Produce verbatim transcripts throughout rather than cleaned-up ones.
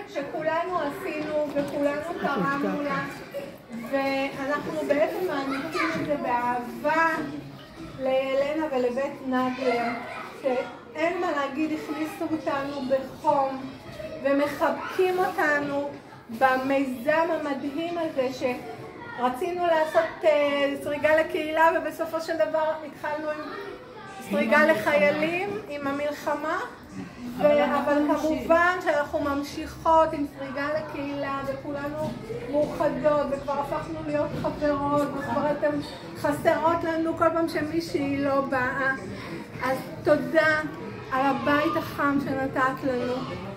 שכולנו עשינו וכולנו תרמנו לה, ואנחנו בעצם מעניקים את זה באהבה לילנה ולבית נגלר, שאין מה להגיד, הכניסו אותנו בחום ומחבקים אותנו במיזם המדהים הזה שרצינו לעשות סריגה לקהילה, ובסופו של דבר התחלנו עם סריגה לחיילים עם המלחמה, אבל כמובן שאנחנו ממשיכות עם סריגה לקהילה וכולנו מאוחדות וכבר הפכנו להיות חברות וכבר אתם חסרות לנו כל פעם שמישהי לא באה. אז תודה על הבית החם שנתת לנו,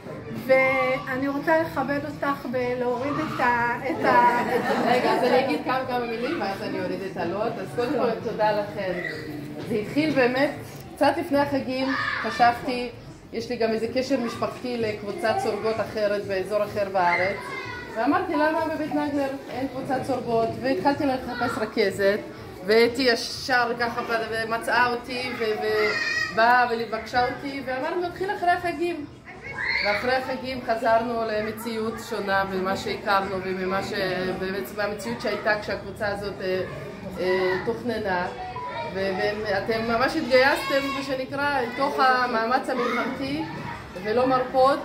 ואני רוצה לכבד אותך ולהוריד את ה... רגע, אז אני אגיד כמה כמה מילים ואז אני אוריד את הלוט. אז קודם כל תודה לכם. זה התחיל באמת קצת לפני החגים, חשבתי, יש לי גם איזה קשר משפחתי לקבוצת צורגות אחרת באזור אחר בארץ, ואמרתי למה בבית נגלר אין קבוצת צורגות, והתחלתי לחפש רכזת, והייתי ישר ככה ומצאה אותי ובאה ולבקשה אותי, ואמרנו נתחיל אחרי החגים. ואחרי החגים חזרנו למציאות שונה ממה שהכרנו וממה ש... מהמציאות שהייתה כשהקבוצה הזאת תוכננה. ואתם ממש התגייסתם, מה שנקרא, לתוך המאמץ המלחמתי ולא מרפות,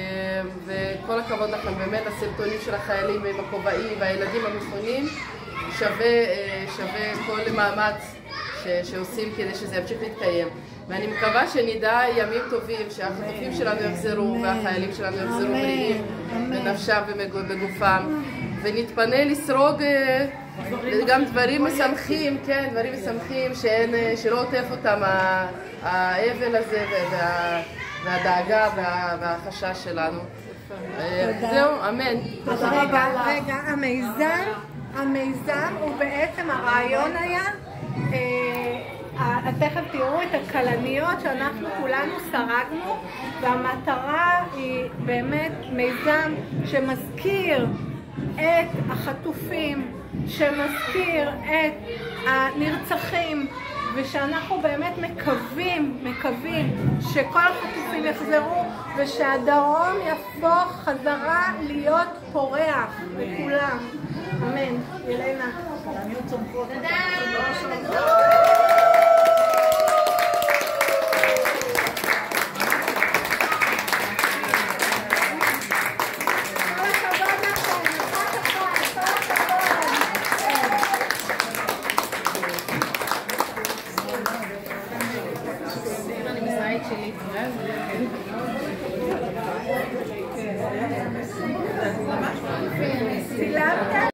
וכל הכבוד לכם, באמת הסרטונים של החיילים עם הכובעים והילדים המפונים שווה, שווה כל מאמץ שעושים כדי שזה ימשיך להתקיים. ואני מקווה שנדע ימים טובים, שהחטופים שלנו יחזרו והחיילים שלנו יחזרו בריאים בנפשם ובגופם, ונתפנה לסרוג גם דברים משמחים, כן, דברים משמחים שאין, שלא עוטף אותם האבל הזה והדאגה והחשש שלנו. זהו, אמן. רגע, רגע, המיזם, המיזם הוא בעצם, הרעיון היה, תכף תראו את הכלניות שאנחנו כולנו סרגנו, והמטרה היא באמת מיזם שמזכיר את החטופים, שמזכיר את הנרצחים, ושאנחנו באמת מקווים, מקווים שכל החטופים יחזרו ושהדרום יהפוך חזרה להיות פורח לכולם. אמן. ילנה. תודה.